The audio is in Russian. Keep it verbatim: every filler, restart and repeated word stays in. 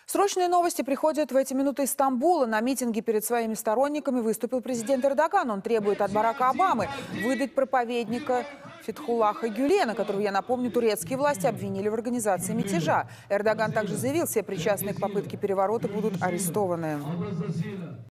Срочные новости приходят в эти минуты из Стамбула. На митинге перед своими сторонниками выступил президент Эрдоган. Он требует от Барака Обамы выдать проповедника Фетхуллаха Гюлена, которого, я напомню, турецкие власти обвинили в организации мятежа. Эрдоган также заявил, все причастные к попытке переворота будут арестованы.